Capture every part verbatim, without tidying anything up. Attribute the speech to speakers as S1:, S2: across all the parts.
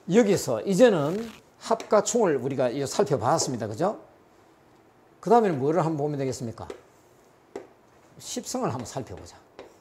S1: 여기서 이제는 합과 충을 우리가 살펴봤습니다. 그죠? 그 다음에는 뭐를 한번 보면 되겠습니까? 십성을 한번 살펴보자.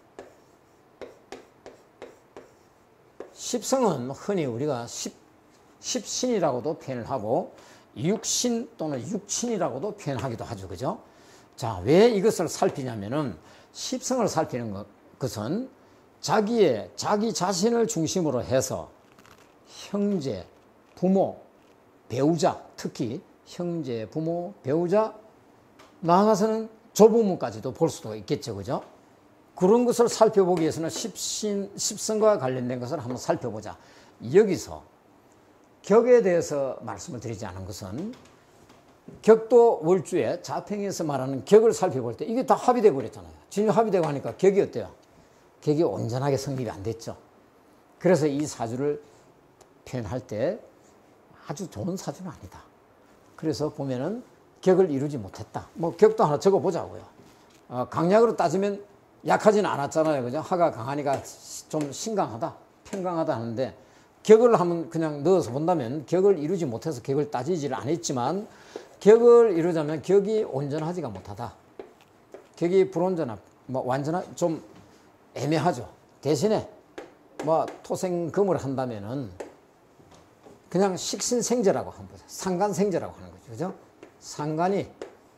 S1: 십성은 흔히 우리가 십, 십신이라고도 표현을 하고 육신 또는 육친이라고도 표현하기도 하죠. 그죠? 자, 왜 이것을 살피냐면은 십성을 살피는 것, 것은 자기의, 자기 자신을 중심으로 해서 형제, 부모, 배우자, 특히 형제, 부모, 배우자, 나아가서는 조부모까지도 볼 수도 있겠죠. 그죠? 그런 것을 살펴보기 위해서는 십신, 십성과 관련된 것을 한번 살펴보자. 여기서 격에 대해서 말씀을 드리지 않은 것은 격도 월주에 자평에서 말하는 격을 살펴볼 때 이게 다 합의되고 그랬잖아요. 진유 합의되고 하니까 격이 어때요? 격이 온전하게 성립이 안 됐죠. 그래서 이 사주를 표현할 때 아주 좋은 사주는 아니다. 그래서 보면은 격을 이루지 못했다. 뭐 격도 하나 적어 보자고요. 어, 강약으로 따지면 약하지는 않았잖아요. 그죠? 하가 강하니까 좀 신강하다, 평강하다 하는데 격을 한번 그냥 넣어서 본다면 격을 이루지 못해서 격을 따지지를 않았지만 격을 이루자면 격이 온전하지가 못하다. 격이 불온전하, 뭐 완전한 좀 애매하죠. 대신에 뭐 토생금을 한다면은 그냥 식신생제라고 한번 보자. 상간생제라고 하는 거죠. 그죠? 상간이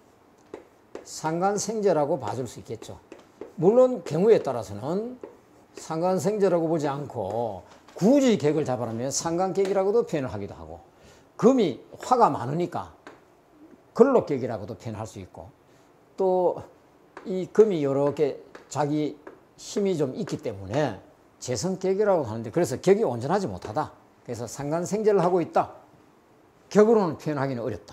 S1: 상간생제라고 봐줄 수 있겠죠. 물론 경우에 따라서는 상간생제라고 보지 않고 굳이 격을 잡아라면 상간격이라고도 표현을 하기도 하고 금이 화가 많으니까 걸록격이라고도 표현할 수 있고 또 이 금이 이렇게 자기 힘이 좀 있기 때문에 재성격이라고 하는데 그래서 격이 온전하지 못하다. 그래서 상간생제를 하고 있다. 격으로는 표현하기는 어렵다.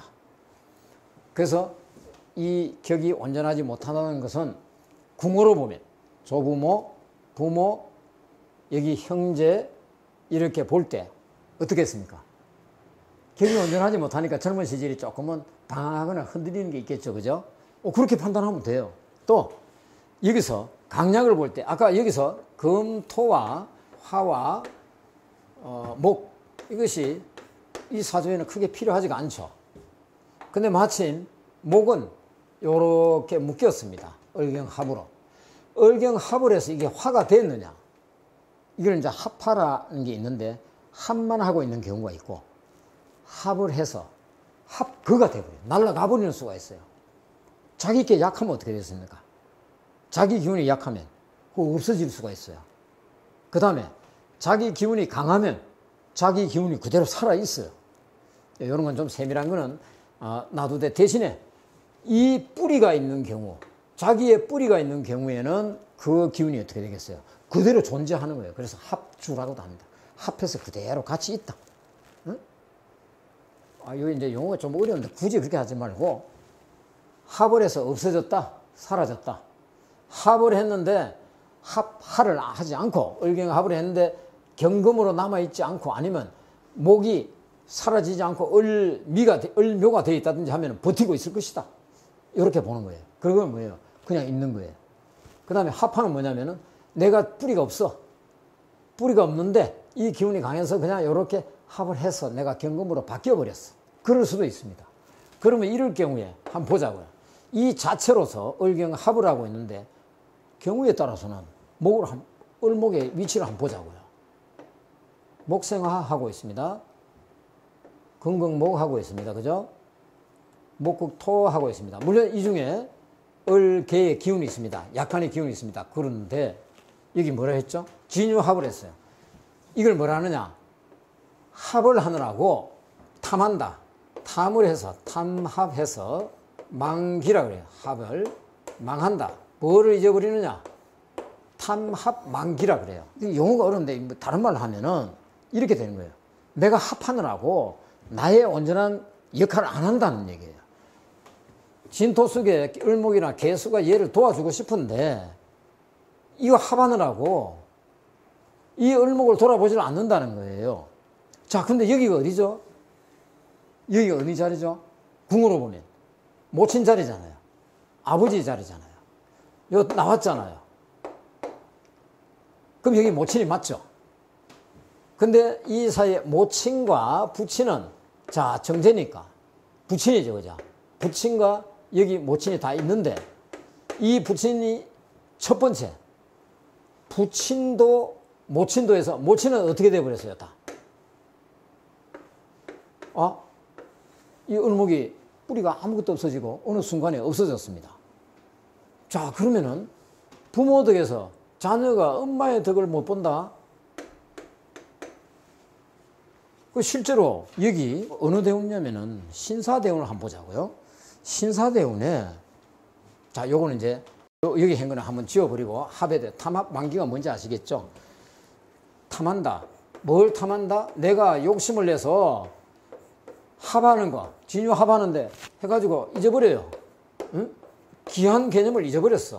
S1: 그래서 이 격이 온전하지 못하다는 것은 궁으로 보면 조부모, 부모, 여기 형제 이렇게 볼 때 어떻게 했습니까? 격이 온전하지 못하니까 젊은 시절이 조금은 당하거나 흔들리는 게 있겠죠. 그죠? 어, 그렇게 판단하면 돼요. 또 여기서 강약을 볼 때 아까 여기서 금, 토와 화와 어, 목 이것이 이 사주에는 크게 필요하지가 않죠. 근데 마침 목은 이렇게 묶였습니다. 을경합으로. 을경합을 해서 이게 화가 됐느냐. 이걸 이제 합화라는 게 있는데 합만 하고 있는 경우가 있고 합을 해서 합그가 되버려요. 날아가 버리는 수가 있어요. 자기께 약하면 어떻게 됐습니까? 자기 기운이 약하면 그거 없어질 수가 있어요. 그 다음에 자기 기운이 강하면 자기 기운이 그대로 살아있어요. 이런 건 좀 세밀한 거는 어, 놔두되 대신에 이 뿌리가 있는 경우 자기의 뿌리가 있는 경우에는 그 기운이 어떻게 되겠어요? 그대로 존재하는 거예요. 그래서 합주라고도 합니다. 합해서 그대로 같이 있다. 응? 아, 이거 이제 용어가 좀 어려운데 굳이 그렇게 하지 말고 합을 해서 없어졌다, 사라졌다. 합을 했는데 합, 할을 하지 않고 을경합을 했는데 경금으로 남아있지 않고 아니면 목이 사라지지 않고 을미가, 을묘가 되어 있다든지 하면 버티고 있을 것이다. 이렇게 보는 거예요. 그건 뭐예요? 그냥 있는 거예요. 그 다음에 합하는 뭐냐면은 내가 뿌리가 없어. 뿌리가 없는데 이 기운이 강해서 그냥 이렇게 합을 해서 내가 경금으로 바뀌어버렸어. 그럴 수도 있습니다. 그러면 이럴 경우에 한번 보자고요. 이 자체로서 을경합을 하고 있는데 경우에 따라서는 목을 한, 을목의 위치를 한번 보자고요. 목생화하고 있습니다. 금극목하고 있습니다. 그죠? 목극토하고 있습니다. 물론 이 중에 을개의 기운이 있습니다. 약한의 기운이 있습니다. 그런데 여기 뭐라 했죠? 진유합을 했어요. 이걸 뭐라 하느냐? 합을 하느라고 탐한다. 탐을 해서 탐합해서 망기라 그래요. 합을 망한다. 뭐를 잊어버리느냐? 탐합 망기라 그래요. 용어가 어려운데 다른 말로 하면은 이렇게 되는 거예요. 내가 합하느라고 나의 온전한 역할을 안 한다는 얘기예요. 진토 속에 을목이나 개수가 얘를 도와주고 싶은데 이거 합하느라고 이 을목을 돌아보지를 않는다는 거예요. 자, 근데 여기가 어디죠? 여기가 어느 자리죠? 궁으로 보면 모친 자리잖아요. 아버지 자리잖아요. 여기 나왔잖아요. 그럼 여기 모친이 맞죠? 근데 이 사이에 모친과 부친은 자 정제니까 부친이죠, 그죠? 부친과 여기 모친이 다 있는데 이 부친이 첫 번째 부친도 모친도 해서 모친은 어떻게 돼버렸어요, 다? 아, 이 을목이 뿌리가 아무것도 없어지고 어느 순간에 없어졌습니다. 자, 그러면은 부모 덕에서 자녀가 엄마의 덕을 못 본다? 그 실제로 여기 어느 대운이냐면은 신사대운을 한번 보자고요. 신사대운에 자, 요거는 이제 여기 한 거는 한번 지워버리고 합에 탐합 만기가 뭔지 아시겠죠? 탐한다. 뭘 탐한다? 내가 욕심을 내서 합하는 거, 진유 합하는데 해가지고 잊어버려요. 응? 귀한 개념을 잊어버렸어.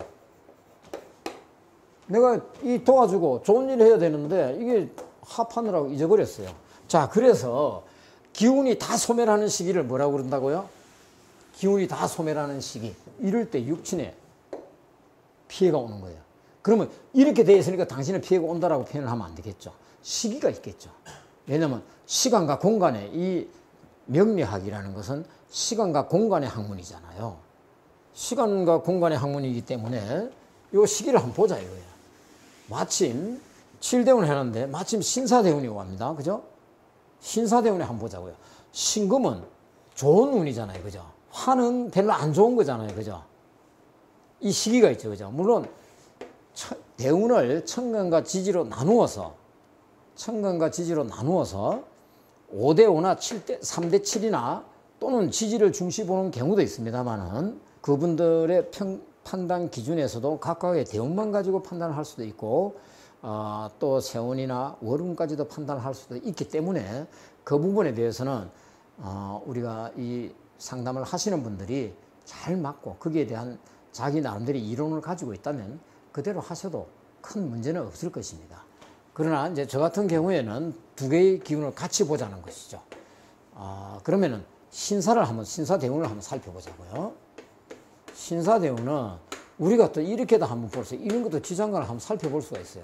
S1: 내가 이 도와주고 좋은 일을 해야 되는데 이게 합하느라고 잊어버렸어요. 자, 그래서 기운이 다 소멸하는 시기를 뭐라고 그런다고요? 기운이 다 소멸하는 시기. 이럴 때 육친에 피해가 오는 거예요. 그러면 이렇게 돼 있으니까 당신의 피해가 온다라고 표현을 하면 안 되겠죠. 시기가 있겠죠. 왜냐하면 시간과 공간의 이 명리학이라는 것은 시간과 공간의 학문이잖아요. 시간과 공간의 학문이기 때문에 이 시기를 한번 보자 이거예요. 마침 칠대운을 해놨는데 마침 신사대운이 옵니다. 그죠? 신사대운에 한번 보자고요. 신금은 좋은 운이잖아요. 그죠? 화는 별로 안 좋은 거잖아요. 그죠? 이 시기가 있죠. 그죠? 물론 대운을 천간과 지지로 나누어서 천간과 지지로 나누어서 오 대 오나 칠 대, 삼 대 칠이나 또는 지지를 중시 보는 경우도 있습니다만은 그분들의 평, 판단 기준에서도 각각의 대운만 가지고 판단을 할 수도 있고 어, 또 세운이나 월운까지도 판단을 할 수도 있기 때문에 그 부분에 대해서는 어, 우리가 이 상담을 하시는 분들이 잘 맞고 거기에 대한 자기 나름대로 이론을 가지고 있다면 그대로 하셔도 큰 문제는 없을 것입니다. 그러나 이제 저 같은 경우에는 두 개의 기운을 같이 보자는 것이죠. 어, 그러면은 신사를 한번, 신사대운을 한번 살펴보자고요. 신사대운은 우리가 또 이렇게도 한번 볼 수, 이런 것도 지장간을 한번 살펴볼 수가 있어요.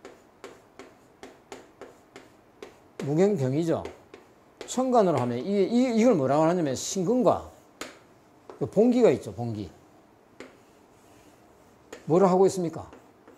S1: 무경병이죠. 천간으로 하면 이, 이, 이걸 뭐라고 하냐면 신금과 봉기가 있죠, 봉기. 뭐를 하고 있습니까?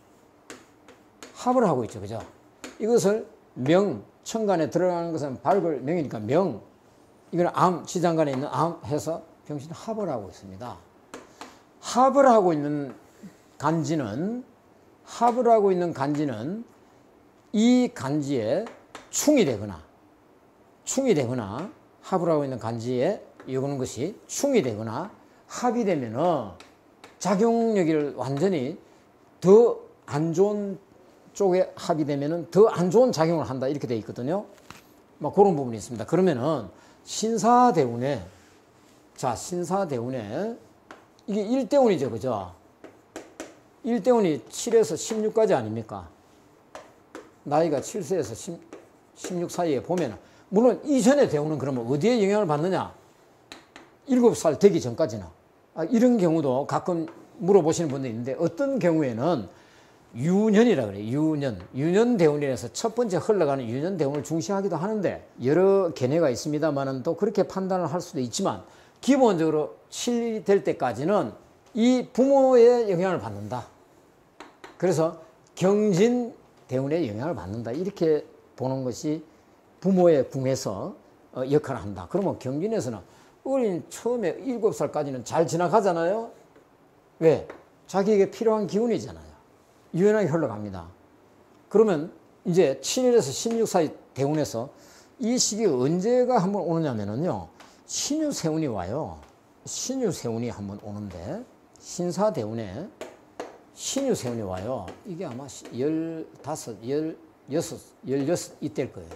S1: 합을 하고 있죠, 그죠? 이것을 명, 천간에 들어가는 것은 발굴 명이니까 명, 이거는 암, 지장간에 있는 암 해서 병신 합을 하고 있습니다. 합을 하고 있는 간지는, 합을 하고 있는 간지는 이 간지에 충이 되거나, 충이 되거나, 합을 하고 있는 간지에 이거는 것이 충이 되거나 합이 되면은 작용력을 완전히 더 안 좋은 쪽에 합이 되면은 더 안 좋은 작용을 한다 이렇게 되어 있거든요. 막 그런 부분이 있습니다. 그러면은 신사대운에 자 신사대운에 이게 일대운이죠, 그죠? 일대운이 칠에서 십육까지 아닙니까? 나이가 칠 세에서 십육 사이에 보면 물론 이전의 대운은 그러면 어디에 영향을 받느냐? 일곱 살 되기 전까지는 아, 이런 경우도 가끔 물어보시는 분들이 있는데 어떤 경우에는 유년이라 그래요. 유년. 유년대운이라서 첫 번째 흘러가는 유년대운을 중시하기도 하는데 여러 견해가 있습니다만은 또 그렇게 판단을 할 수도 있지만 기본적으로 칠이 될 때까지는 이 부모의 영향을 받는다. 그래서 경진대운의 영향을 받는다. 이렇게 보는 것이 부모의 궁에서 역할을 한다. 그러면 경진에서는 어린 처음에 일곱 살까지는 잘 지나가잖아요. 왜? 자기에게 필요한 기운이잖아요. 유연하게 흘러갑니다. 그러면 이제 칠일에서 십육 사이 대운에서 이 시기가 언제가 한번 오느냐면요. 신유세운이 와요. 신유세운이 한번 오는데 신사대운에 신유세운이 와요. 이게 아마 열다섯, 열여섯, 열여섯 이때일 거예요.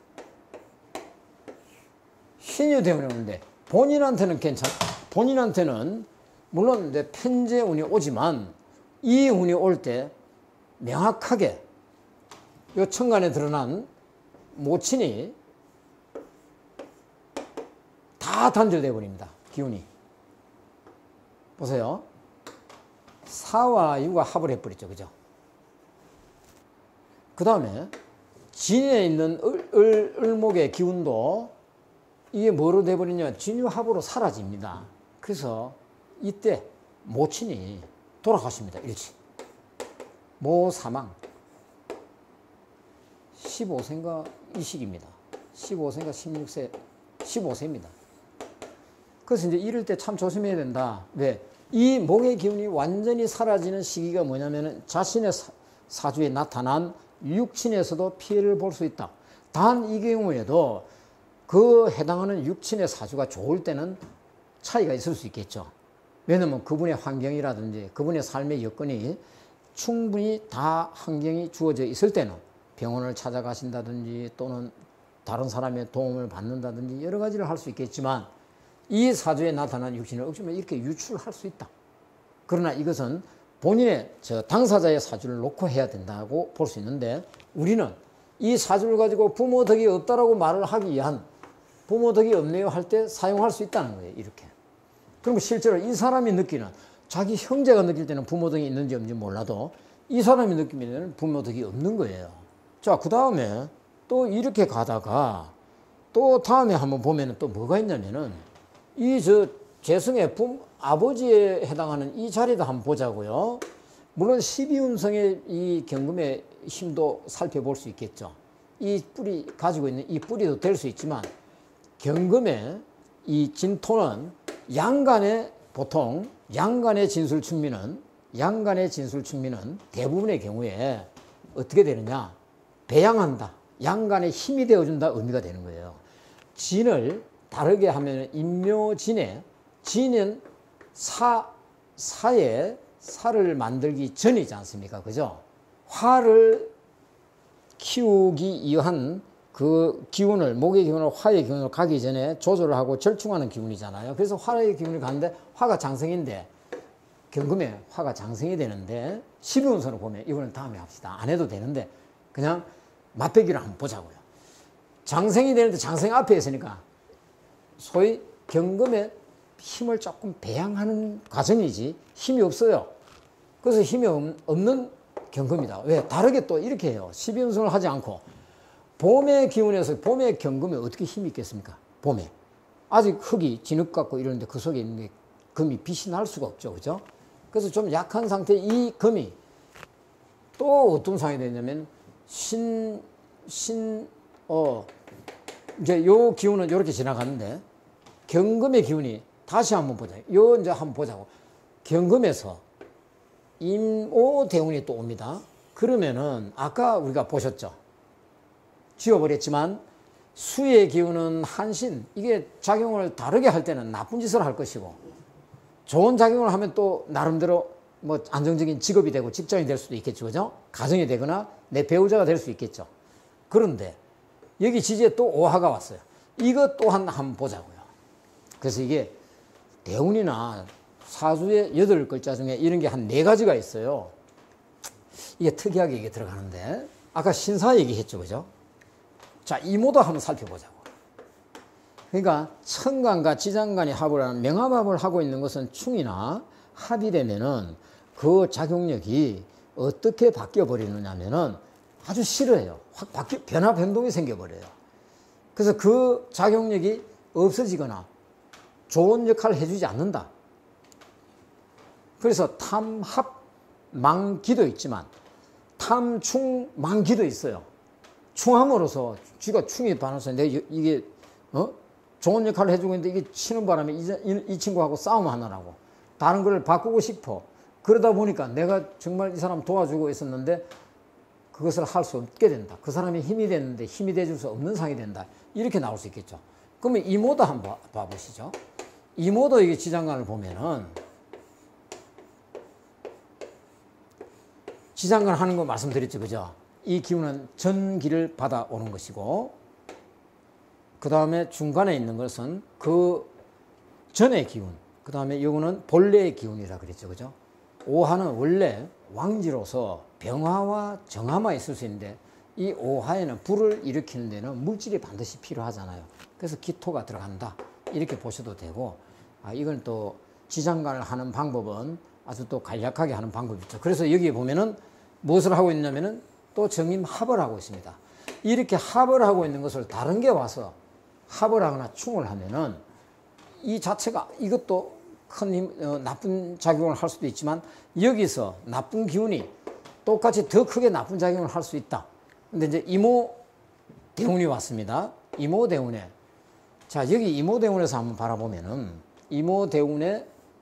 S1: 신유대운이 오는데 본인한테는 괜찮, 본인한테는 물론 이제 편재운이 오지만 이 운이 올 때 명확하게 요 천간에 드러난 모친이 다 단절되어 버립니다. 기운이. 보세요. 사와 유가 합을 해버렸죠. 그죠? 그 다음에 진에 있는 을, 을, 을목의 기운도 이게 뭐로 돼버리냐, 진유합으로 사라집니다. 그래서 이때 모친이 돌아가십니다. 일찍. 모 사망. 십오 세인가 이 시기입니다. 십오 세인가 십육 세, 십오 세입니다. 그래서 이제 이럴 때 참 조심해야 된다. 왜? 이 목의 기운이 완전히 사라지는 시기가 뭐냐면은 자신의 사, 사주에 나타난 육친에서도 피해를 볼 수 있다. 단 이 경우에도 그 해당하는 육친의 사주가 좋을 때는 차이가 있을 수 있겠죠. 왜냐면 그분의 환경이라든지 그분의 삶의 여건이 충분히 다 환경이 주어져 있을 때는 병원을 찾아가신다든지 또는 다른 사람의 도움을 받는다든지 여러 가지를 할 수 있겠지만 이 사주에 나타난 육신을 어쩌면 이렇게 유출할 수 있다. 그러나 이것은 본인의 저 당사자의 사주를 놓고 해야 된다고 볼 수 있는데 우리는 이 사주를 가지고 부모 덕이 없다라고 말을 하기 위한 부모 덕이 없네요 할 때 사용할 수 있다는 거예요. 이렇게. 그러면 실제로 이 사람이 느끼는 자기 형제가 느낄 때는 부모 덕이 있는지 없는지 몰라도 이 사람이 느끼면 부모 덕이 없는 거예요. 자, 그 다음에 또 이렇게 가다가 또 다음에 한번 보면 또 뭐가 있냐면은 이 저 재성의 부, 아버지에 해당하는 이 자리도 한번 보자고요. 물론 십이운성의 이 경금의 힘도 살펴볼 수 있겠죠. 이 뿌리 가지고 있는 이 뿌리도 될 수 있지만 경금의 이 진토는 양간의 보통 양간의 진술충미는 양간의 진술충미는 대부분의 경우에 어떻게 되느냐, 배양한다, 양간의 힘이 되어준다 의미가 되는 거예요. 진을 다르게 하면 인묘진에 진은 사, 사에 살을 만들기 전이지 않습니까? 그죠? 화를 키우기 위한 그 기운을, 목의 기운을 화의 기운으로 가기 전에 조절을 하고 절충하는 기운이잖아요. 그래서 화의 기운이 가는데 화가 장생인데 경금에 화가 장생이 되는데 십이운선으로 보면 이거는 다음에 합시다. 안 해도 되는데 그냥 맛배기를 한번 보자고요. 장생이 되는데 장생 앞에 있으니까 소위 경금에 힘을 조금 배양하는 과정이지 힘이 없어요. 그래서 힘이 없는 경금이다. 왜? 다르게 또 이렇게 해요. 십이운성을 하지 않고 봄의 기운에서 봄의 경금에 어떻게 힘이 있겠습니까? 봄에. 아직 흙이 진흙 같고 이러는데 그 속에 있는 게 금이 빛이 날 수가 없죠. 그죠? 그래서 좀 약한 상태의 이 금이 또 어떤 상황이 되냐면 신, 신, 어, 이제 요 기운은 이렇게 지나가는데 경금의 기운이 다시 한번 보자. 요 이제 한번 보자고. 경금에서 임오대운이 또 옵니다. 그러면은 아까 우리가 보셨죠. 지워버렸지만 수의 기운은 한신, 이게 작용을 다르게 할 때는 나쁜 짓을 할 것이고 좋은 작용을 하면 또 나름대로 뭐 안정적인 직업이 되고 직장이 될 수도 있겠죠. 그죠? 가정이 되거나 내 배우자가 될 수 있겠죠. 그런데 여기 지지에 또 오화가 왔어요. 이것 또한 한번 보자고요. 그래서 이게 대운이나 사주의 여덟 글자 중에 이런 게 한 네 가지가 있어요. 이게 특이하게 이게 들어가는데 아까 신사 얘기했죠. 그죠? 자, 이모도 한번 살펴보자고. 그러니까 천간과 지장간이 합을 하는 명합합을 하고 있는 것은 충이나 합이 되면은 그 작용력이 어떻게 바뀌어 버리느냐면은 아주 싫어요. 확 바뀌, 변화, 변동이 생겨버려요. 그래서 그 작용력이 없어지거나 좋은 역할을 해주지 않는다. 그래서 탐합 망기도 있지만 탐충 망기도 있어요. 충함으로써 쥐가 충이 반해서 내 이게 어? 좋은 역할을 해주고 있는데 이게 치는 바람에 이, 이, 이 친구하고 싸움 하느라고 다른 걸 바꾸고 싶어. 그러다 보니까 내가 정말 이 사람 도와주고 있었는데 그것을 할 수 없게 된다. 그 사람이 힘이 됐는데 힘이 돼줄 수 없는 상이 된다. 이렇게 나올 수 있겠죠. 그러면 이모도 한번 봐보시죠. 이모도 이게 지장간을 보면은 지장간 하는 거 말씀드렸죠. 그죠? 이 기운은 전기를 받아오는 것이고 그 다음에 중간에 있는 것은 그 전의 기운, 그 다음에 이거는 본래의 기운이라 그랬죠. 그죠? 오화는 원래 왕지로서 병화와 정화만 있을 수 있는데 이 오화에는 불을 일으키는 데는 물질이 반드시 필요하잖아요. 그래서 기토가 들어간다. 이렇게 보셔도 되고, 아, 이건 또 지장간을 하는 방법은 아주 또 간략하게 하는 방법이 있죠. 그래서 여기 보면은 무엇을 하고 있냐면은 또 정임합을 하고 있습니다. 이렇게 합을 하고 있는 것을 다른 게 와서 합을 하거나 충을 하면은 이 자체가 이것도 큰 힘, 어, 나쁜 작용을 할 수도 있지만 여기서 나쁜 기운이 똑같이 더 크게 나쁜 작용을 할 수 있다. 근데 이제 이모 대운이 왔습니다. 이모 대운에 자 여기 이모 대운에서 한번 바라보면은 이모 대운에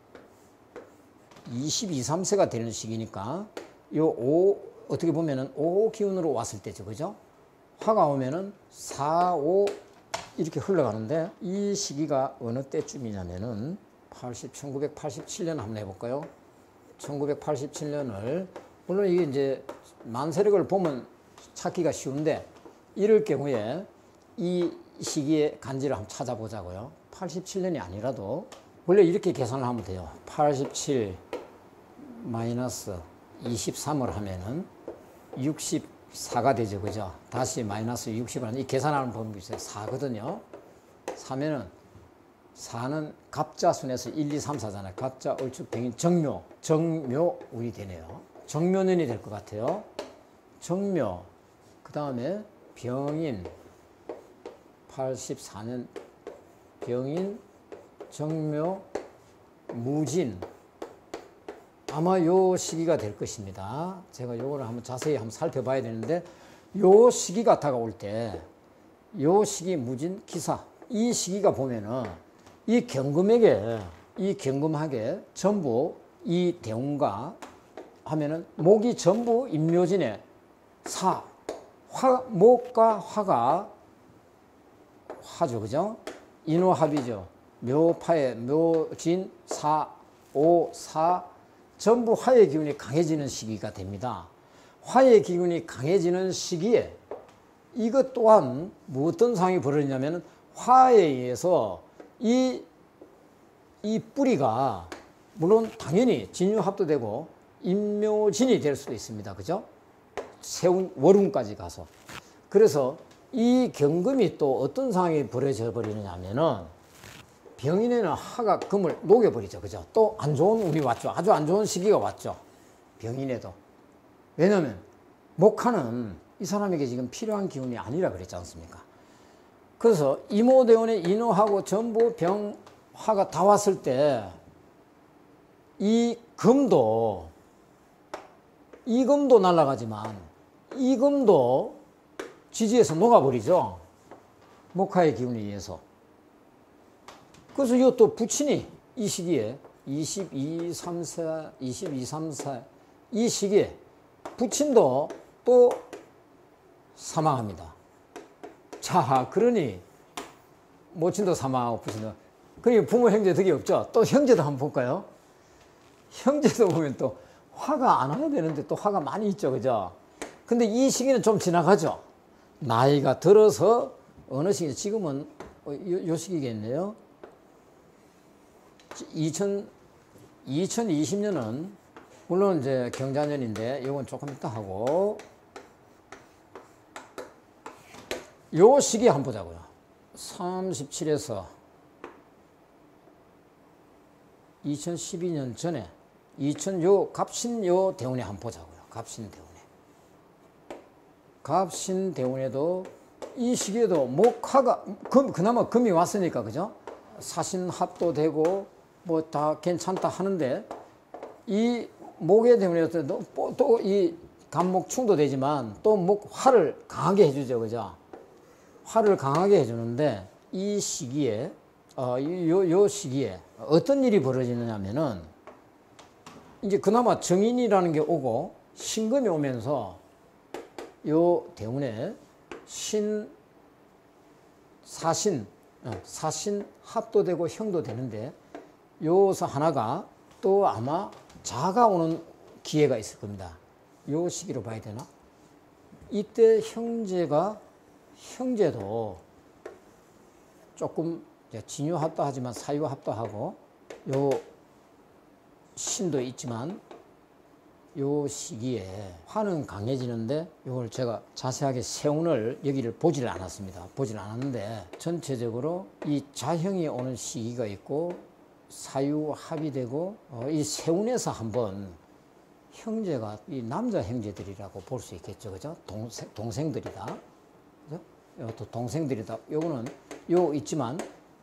S1: 이십이, 삼 세가 되는 시기니까 요 오 어떻게 보면은 오 기운으로 왔을 때죠. 그죠? 화가 오면은 사, 오 이렇게 흘러가는데 이 시기가 어느 때쯤이냐면은 팔십, 천구백팔십칠 년 한번 해볼까요? 천구백팔십칠 년을 물론 이게 이제 만세력을 보면 찾기가 쉬운데 이럴 경우에 이 시기의 간지를 한번 찾아보자고요. 팔십칠 년이 아니라도 원래 이렇게 계산을 하면 돼요. 팔십칠 마이너스 이십삼을 하면은 육십사가 되죠. 그죠? 다시 마이너스 육십을 하면 이 계산하는 법이 있어요. 사거든요. 사면은 사는 갑자순에서 일, 이, 삼, 사잖아요. 갑자, 얼축, 병인, 정묘. 정묘운이 되네요. 정묘년이 될 것 같아요. 정묘. 그 다음에 병인. 팔십사 년 병인, 정묘, 무진. 아마 요 시기가 될 것입니다. 제가 요거를 한번 자세히 한번 살펴봐야 되는데 요 시기가 다가올 때 요 시기 무진 기사 이 시기가 보면은 이 경금에게 이 경금하게 전부 이 대운과 하면은 목이 전부 임묘진에 사 화, 목과 화가 화죠. 그죠? 인호합이죠. 묘파에 묘진 사, 오, 사 전부 화의 기운이 강해지는 시기가 됩니다. 화의 기운이 강해지는 시기에 이것 또한 뭐 어떤 상황이 벌어지냐면 화에 의해서 이, 이 뿌리가 물론 당연히 진유합도 되고 임묘진이 될 수도 있습니다. 그죠? 세운, 월운까지 가서. 그래서 이 경금이 또 어떤 상황이 벌어져 버리느냐 하면은 병인에는 화가 금을 녹여버리죠. 그죠? 또 안 좋은 운이 왔죠. 아주 안 좋은 시기가 왔죠. 병인에도. 왜냐면 목화는 이 사람에게 지금 필요한 기운이 아니라 그랬지 않습니까? 그래서 이모대운에 인호하고 전부 병, 화가 다 왔을 때 이 금도 이 금도 날아가지만 이 금도 지지에서 녹아버리죠. 목화의 기운에 의해서. 그래서 이것도 부친이 이 시기에 이십이, 삼 세, 이십이, 삼 세 이 시기에 부친도 또 사망합니다. 자, 그러니 모친도 사망하고 부친도 그러니 부모 형제 덕이 없죠. 또 형제도 한번 볼까요? 형제도 보면 또 화가 안 와야 되는데 또 화가 많이 있죠. 그죠? 근데 이 시기는 좀 지나가죠. 나이가 들어서 어느 시기, 지금은 요, 요 시기겠네요. 이천이십 년은 물론 이제 경자년인데 이건 조금 이따 하고 요 시기 한번 보자고요. 삼십칠에서 이천십이 년 전에 이천 요 갑신 요 대운에 한번 보자고요. 갑신 대운에. 갑신 대운에도 이 시기에도 목화가 금 그나마 금이 왔으니까 그죠? 사신합도 되고 뭐 다 괜찮다 하는데 이 목의 대운에도 또 이 간목충도 되지만 또 목 화를 강하게 해주죠. 그죠? 화를 강하게 해주는데 이 시기에 어, 요, 요 시기에 어떤 일이 벌어지느냐면은 이제 그나마 정인이라는 게 오고 신금이 오면서 요 대운에 신, 사신, 어, 사신 합도 되고 형도 되는데 요서 하나가 또 아마 자가 오는 기회가 있을 겁니다. 요 시기로 봐야 되나? 이때 형제가 형제도 조금 진유합도 하지만 사유합도 하고 요 신도 있지만 요 시기에 화는 강해지는데 이걸 제가 자세하게 세운을 여기를 보지를 않았습니다. 보지를 않았는데 전체적으로 이 자형이 오는 시기가 있고 사유합이 되고 어, 이 세운에서 한번 형제가 이 남자 형제들이라고 볼 수 있겠죠. 그죠? 동생, 동생들이다. 그죠? 또 동생들이다. 요거는 요 있지만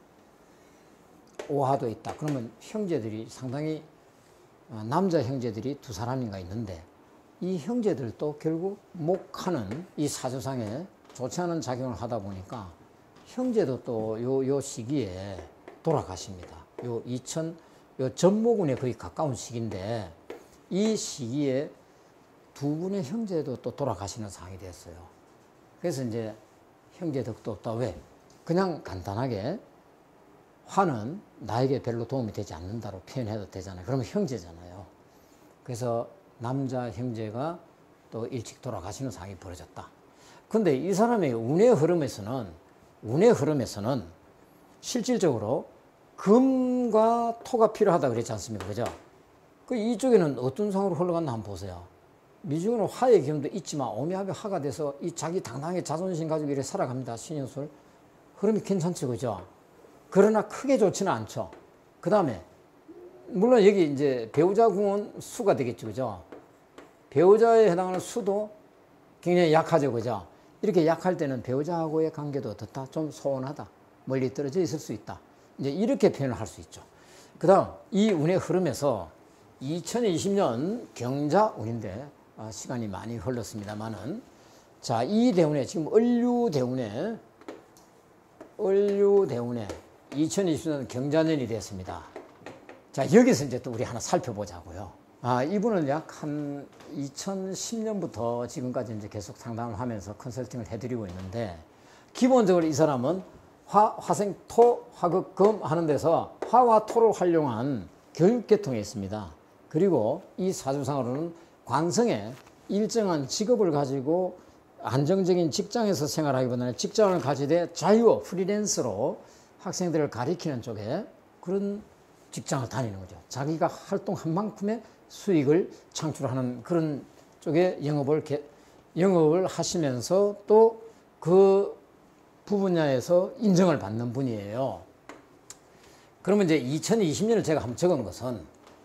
S1: 오화도 있다. 그러면 형제들이 상당히 남자 형제들이 두 사람인가 있는데 이 형제들도 결국 목하는 이 사주상에 좋지 않은 작용을 하다 보니까 형제도 또 요 요 시기에 돌아가십니다. 요 이천 요 전모군에 거의 가까운 시기인데 이 시기에 두 분의 형제도 또 돌아가시는 상황이 됐어요. 그래서 이제 형제 덕도 없다. 왜? 그냥 간단하게 화는 나에게 별로 도움이 되지 않는다로 표현해도 되잖아요. 그러면 형제잖아요. 그래서 남자 형제가 또 일찍 돌아가시는 상황이 벌어졌다. 근데 이 사람의 운의 흐름에서는 운의 흐름에서는 실질적으로 금과 토가 필요하다 그랬지 않습니까? 그죠? 그 이쪽에는 어떤 상으로 흘러갔나 한번 보세요. 미중에는 화의 기운도 있지만 오미합의 화가 돼서 이 자기 당당하게 자존심 가지고 이렇게 살아갑니다. 신연술. 흐름이 괜찮죠. 그죠? 그러나 크게 좋지는 않죠. 그 다음에 물론 여기 이제 배우자 궁은 수가 되겠죠. 그죠? 배우자에 해당하는 수도 굉장히 약하죠. 그죠? 이렇게 약할 때는 배우자하고의 관계도 어떻다? 좀 소원하다. 멀리 떨어져 있을 수 있다. 이제 이렇게 표현을 할 수 있죠. 그 다음 이 운의 흐름에서 이천이십 년 경자운인데 아, 시간이 많이 흘렀습니다만은 자, 이 대운에 지금 을류대운에 을류대운에 이천이십 년 경자년이 됐습니다. 자, 여기서 이제 또 우리 하나 살펴보자고요. 아, 이분은 약 한 이천십 년부터 지금까지 이제 계속 상담을 하면서 컨설팅을 해드리고 있는데 기본적으로 이 사람은 화, 화생, 토, 화극, 금 하는 데서 화와 토를 활용한 교육계통에 있습니다. 그리고 이 사주상으로는 관성에 일정한 직업을 가지고 안정적인 직장에서 생활하기보다는 직장을 가지되 자유, 프리랜서로 학생들을 가리키는 쪽에 그런 직장을 다니는 거죠. 자기가 활동한 만큼의 수익을 창출하는 그런 쪽에 영업을, 영업을 하시면서 또 그 부분야에서 인정을 받는 분이에요. 그러면 이제 이천이십 년을 제가 한번 적은 것은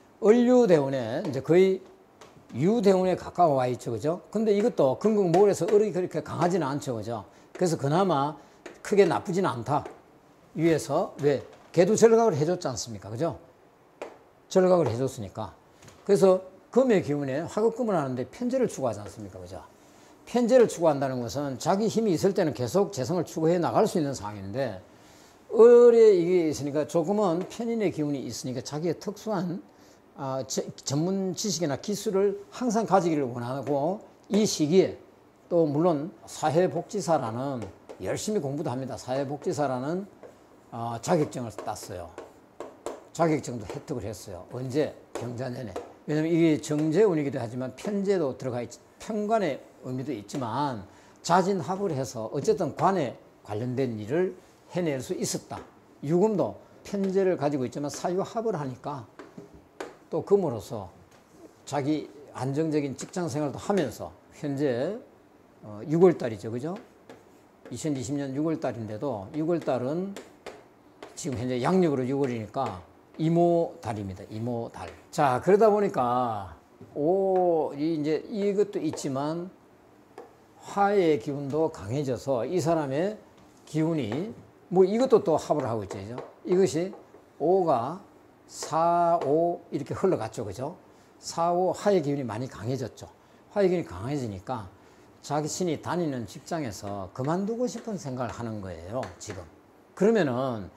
S1: 을류대운에 이제 거의 유대운에 가까워 와 있죠. 그죠? 근데 이것도 금극목을해서 을이 그렇게 강하지는 않죠. 그죠? 그래서 그나마 크게 나쁘지는 않다. 위에서 왜? 개도 절각을 해줬지 않습니까? 그죠? 절각을 해줬으니까. 그래서 금의 기운에 화극금을 하는데 편재를 추구하지 않습니까? 그죠? 편재를 추구한다는 것은 자기 힘이 있을 때는 계속 재성을 추구해 나갈 수 있는 상황인데 을에 이게 있으니까 조금은 편인의 기운이 있으니까 자기의 특수한 아, 제, 전문 지식이나 기술을 항상 가지기를 원하고 이 시기에 또 물론 사회복지사라는 열심히 공부도 합니다. 사회복지사라는 어, 자격증을 땄어요. 자격증도 획득을 했어요. 언제? 경자년에. 왜냐면 이게 정제운이기도 하지만 편제도 들어가 있, 편관의 의미도 있지만 자진합을 해서 어쨌든 관에 관련된 일을 해낼 수 있었다. 유금도 편제를 가지고 있지만 사유합을 하니까 또 금으로서 자기 안정적인 직장 생활도 하면서 현재 어, 유월 달이죠. 그죠? 이천이십 년 유월 달인데도 유월 달은 지금 현재 양력으로 유월이니까 이모 달입니다. 이모 달. 자, 그러다 보니까 오, 이제 이것도 있지만 화의 기운도 강해져서 이 사람의 기운이 뭐 이것도 또 합을 하고 있죠. 그죠? 이것이 오가 사, 오 이렇게 흘러갔죠. 그죠? 사, 오 화의 기운이 많이 강해졌죠. 화의 기운이 강해지니까 자기 신이 다니는 직장에서 그만두고 싶은 생각을 하는 거예요. 지금. 그러면은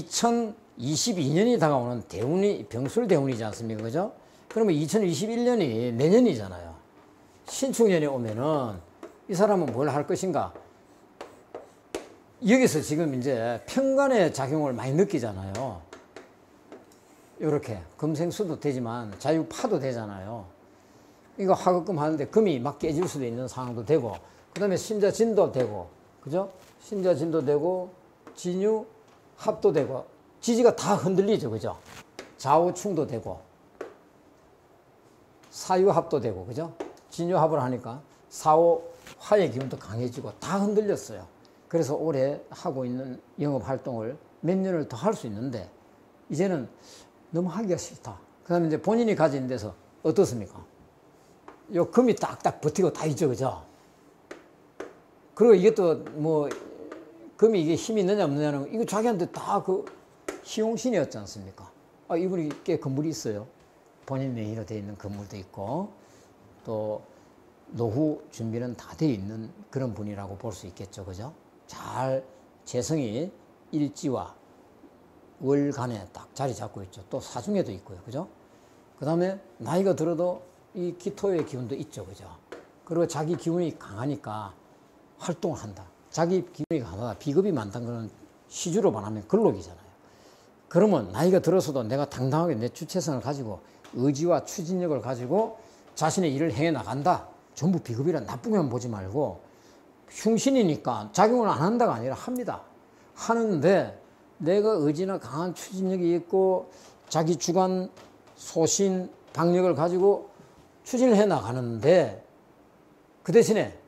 S1: 이천이십이 년이 다가오는 대운이 병술 대운이지 않습니까? 그죠? 그러면 이천이십일 년이 내년이잖아요. 신축년이 오면은 이 사람은 뭘 할 것인가? 여기서 지금 이제 편관의 작용을 많이 느끼잖아요. 이렇게 금생수도 되지만 자유파도 되잖아요. 이거 화극금 하는데 금이 막 깨질 수도 있는 상황도 되고, 그 다음에 신자진도 되고, 그죠? 신자진도 되고, 진유 합도 되고, 지지가 다 흔들리죠. 그죠? 좌우충도 되고, 사유합도 되고, 그죠? 진유합을 하니까 사오 화의 기운도 강해지고 다 흔들렸어요. 그래서 올해 하고 있는 영업 활동을 몇 년을 더 할 수 있는데 이제는 너무 하기가 싫다. 그 다음에 이제 본인이 가진 데서 어떻습니까? 요 금이 딱딱 버티고 다 있죠. 그죠? 그리고 이게 또 뭐 금이 이게 힘이 있느냐 없느냐는 이거 자기한테 다 그 희용신이었지 않습니까? 아, 이분이 꽤 건물이 있어요. 본인 명의로 되어 있는 건물도 있고 또 노후 준비는 다 되어 있는 그런 분이라고 볼 수 있겠죠. 그죠? 잘 재성이 일지와 월간에 딱 자리 잡고 있죠. 또 사중에도 있고요. 그죠? 그 다음에 나이가 들어도 이 기토의 기운도 있죠. 그죠? 그리고 자기 기운이 강하니까 활동을 한다. 자기 기운이 강하다. 비겁이 많다는 것은 시주로 말하면 근록이잖아요. 그러면 나이가 들어서도 내가 당당하게 내 주체성을 가지고 의지와 추진력을 가지고 자신의 일을 행해 나간다. 전부 비겁이라 나쁘게만 보지 말고 흉신이니까 작용을 안 한다가 아니라 합니다. 하는데 내가 의지나 강한 추진력이 있고 자기 주관, 소신, 박력을 가지고 추진을 해 나가는데 그 대신에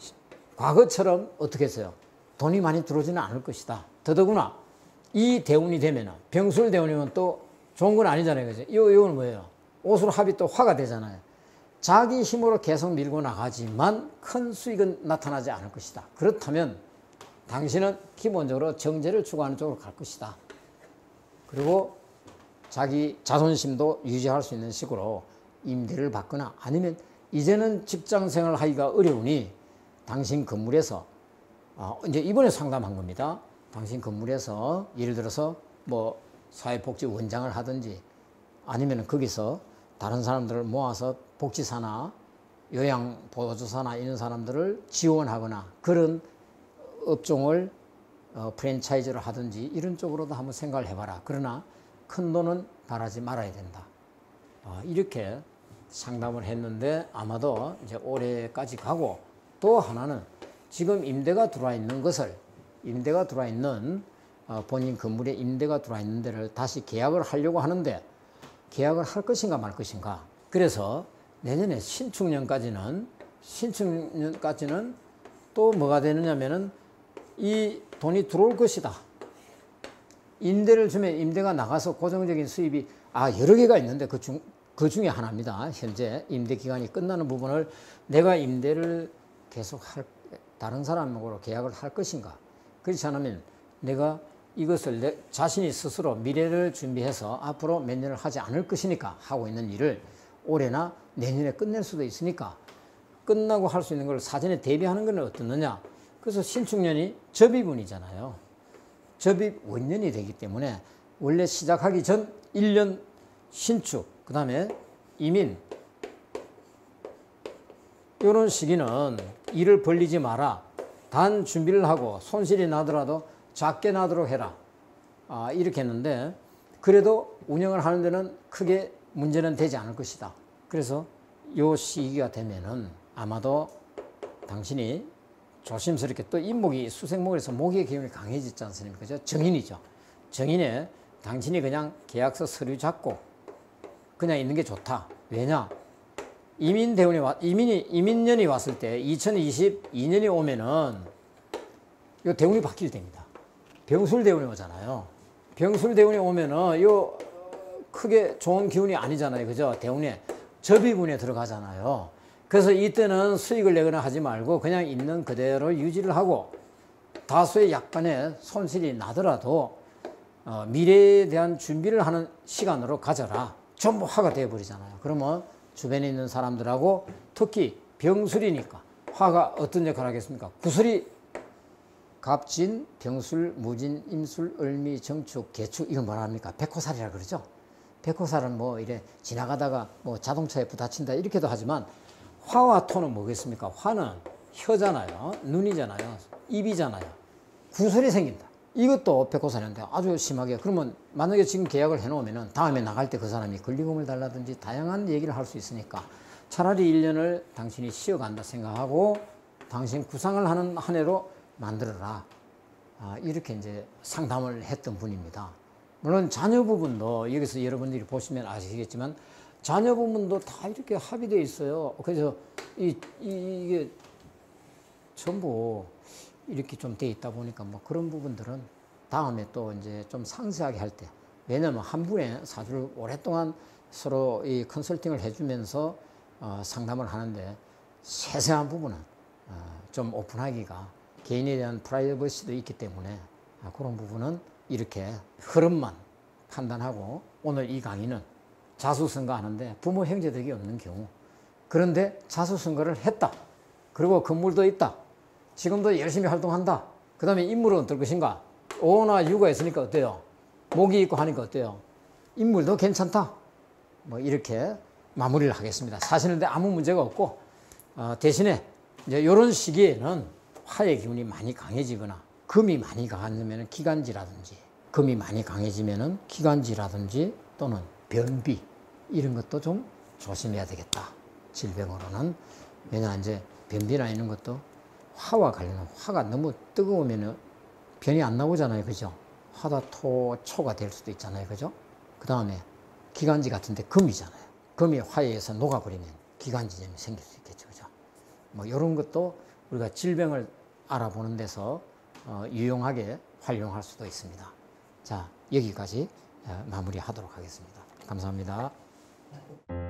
S1: 과거처럼 어떻게 했어요? 돈이 많이 들어오지는 않을 것이다. 더더구나 이 대운이 되면은 병술 대운이면 또 좋은 건 아니잖아요. 그죠? 이, 이건 뭐예요? 옷으로 합이 또 화가 되잖아요. 자기 힘으로 계속 밀고 나가지만 큰 수익은 나타나지 않을 것이다. 그렇다면 당신은 기본적으로 정제를 추구하는 쪽으로 갈 것이다. 그리고 자기 자존심도 유지할 수 있는 식으로 임대를 받거나 아니면 이제는 직장 생활 하기가 어려우니 당신 건물에서 어, 이제 이번에 상담한 겁니다. 당신 건물에서 예를 들어서 뭐 사회복지원장을 하든지 아니면 거기서 다른 사람들을 모아서 복지사나 요양보조사나 이런 사람들을 지원하거나 그런 업종을 어, 프랜차이즈를 하든지 이런 쪽으로도 한번 생각을 해봐라. 그러나 큰 돈은 바라지 말아야 된다. 어, 이렇게 상담을 했는데 아마도 이제 올해까지 가고 또 하나는 지금 임대가 들어와 있는 것을 임대가 들어와 있는 어, 본인 건물에 임대가 들어와 있는 데를 다시 계약을 하려고 하는데 계약을 할 것인가 말 것인가. 그래서 내년에 신축년까지는 신축년까지는 또 뭐가 되느냐면은 이 돈이 들어올 것이다. 임대를 주면 임대가 나가서 고정적인 수입이 아 여러 개가 있는데 그 중, 그 중에 하나입니다. 현재 임대 기간이 끝나는 부분을 내가 임대를 계속 할 다른 사람하고 계약을 할 것인가. 그렇지 않으면 내가 이것을 내 자신이 스스로 미래를 준비해서 앞으로 몇 년을 하지 않을 것이니까 하고 있는 일을 올해나 내년에 끝낼 수도 있으니까 끝나고 할 수 있는 걸 사전에 대비하는 건 어떻느냐. 그래서 신축년이 접입운이잖아요. 접입 원년이 되기 때문에 원래 시작하기 전 일 년 신축, 그 다음에 이민 이런 시기는 일을 벌리지 마라. 단 준비를 하고 손실이 나더라도 작게 나도록 해라. 아, 이렇게 했는데 그래도 운영을 하는 데는 크게 문제는 되지 않을 것이다. 그래서 요 시기가 되면은 아마도 당신이 조심스럽게 또 인목이 수생목에서 목의 기운이 강해지지 않습니까? 그죠? 정인이죠. 정인에 당신이 그냥 계약서 서류 잡고 그냥 있는 게 좋다. 왜냐? 이민 대운이 와, 이민이, 이민년이 왔을 때 이천이십이 년이 오면은 요 대운이 바뀔 때입니다. 병술 대운이 오잖아요. 병술 대운이 오면은 요 크게 좋은 기운이 아니잖아요. 그죠? 대운에 접입운에 들어가잖아요. 그래서 이때는 수익을 내거나 하지 말고 그냥 있는 그대로 유지를 하고 다소의 약간의 손실이 나더라도 어, 미래에 대한 준비를 하는 시간으로 가져라. 전부 화가 되어버리잖아요. 그러면 주변에 있는 사람들하고 특히 병술이니까 화가 어떤 역할을 하겠습니까? 구술이 갑진, 병술, 무진, 임술, 을미, 정축, 개축 이건 뭐라 합니까? 백호살이라 그러죠. 백호살은 뭐 이래 지나가다가 뭐 자동차에 부딪힌다 이렇게도 하지만 화와 토는 뭐겠습니까? 화는 혀잖아요. 눈이잖아요. 입이잖아요. 구술이 생긴다. 이것도 백호살인데 아주 심하게 그러면 만약에 지금 계약을 해놓으면 다음에 나갈 때 그 사람이 권리금을 달라든지 다양한 얘기를 할 수 있으니까 차라리 일 년을 당신이 쉬어간다 생각하고 당신 구상을 하는 한 해로 만들어라. 아, 이렇게 이제 상담을 했던 분입니다. 물론 자녀 부분도 여기서 여러분들이 보시면 아시겠지만 자녀 부분도 다 이렇게 합의되어 있어요. 그래서 이, 이, 이게 전부 이렇게 좀 돼 있다 보니까 뭐 그런 부분들은 다음에 또 이제 좀 상세하게 할 때, 왜냐면 한 분의 사주를 오랫동안 서로 이 컨설팅을 해주면서 어, 상담을 하는데 세세한 부분은 어, 좀 오픈하기가 개인에 대한 프라이버시도 있기 때문에 그런 부분은 이렇게 흐름만 판단하고, 오늘 이 강의는 자수성가 하는데 부모 형제 덕이 없는 경우, 그런데 자수성가를 했다, 그리고 건물도 있다, 지금도 열심히 활동한다, 그 다음에 인물은 어떨 것인가, 오나 유가 있으니까 어때요? 목이 있고 하니까 어때요? 인물도 괜찮다. 뭐 이렇게 마무리를 하겠습니다. 사실은 아무 문제가 없고, 어, 대신에 이제 이런 시기에는 화의 기운이 많이 강해지거나 금이 많이 강해지면 기관지라든지, 금이 많이 강해지면은 기관지라든지 또는 변비 이런 것도 좀 조심해야 되겠다. 질병으로는. 왜냐 이제 변비나 이런 것도 화와 관련한, 화가 너무 뜨거우면 변이 안 나오잖아요. 그죠? 화다 토, 초가 될 수도 있잖아요. 그죠? 그 다음에 기관지 같은데 금이잖아요. 금이 화에 의해서 녹아버리면 기관지염이 생길 수 있겠죠. 그죠? 뭐 이런 것도 우리가 질병을 알아보는 데서 어, 유용하게 활용할 수도 있습니다. 자, 여기까지 마무리하도록 하겠습니다. 감사합니다.